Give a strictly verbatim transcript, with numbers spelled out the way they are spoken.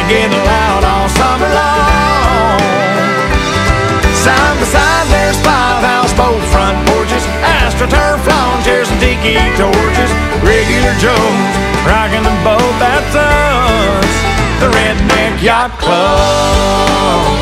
getting loud all summer long. Side by side there's five houseboat front porches, AstroTurf lawn chairs and tiki torches. Regular Joes rocking the boat, that's us, the Redneck Yacht Club.